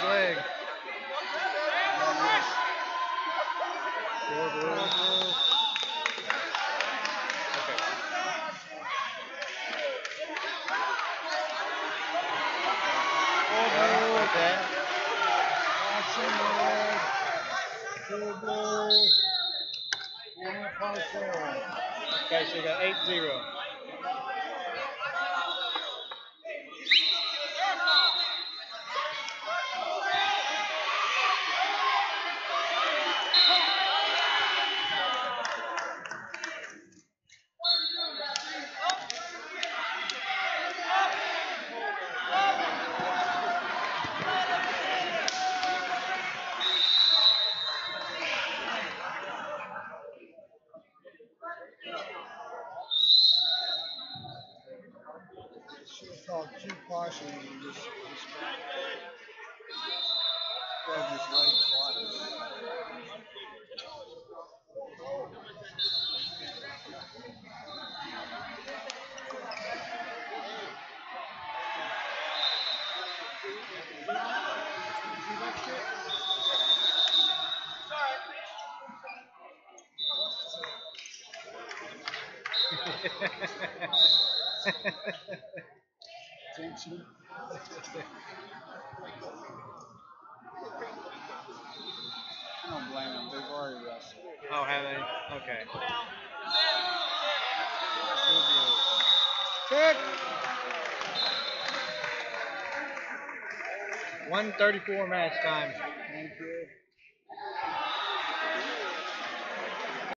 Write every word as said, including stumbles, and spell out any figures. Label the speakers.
Speaker 1: his leg. Four blue. Okay. Four blue. Okay.
Speaker 2: Action red. Two blue. One purple.
Speaker 1: Okay, so you got eight zero.
Speaker 2: She's called Q caution and just just grab his leg twice. Tension. I don't blame them. They've already wrestled.
Speaker 1: Oh, have they? Okay. Good. one thirty-four match time.
Speaker 2: Thank you.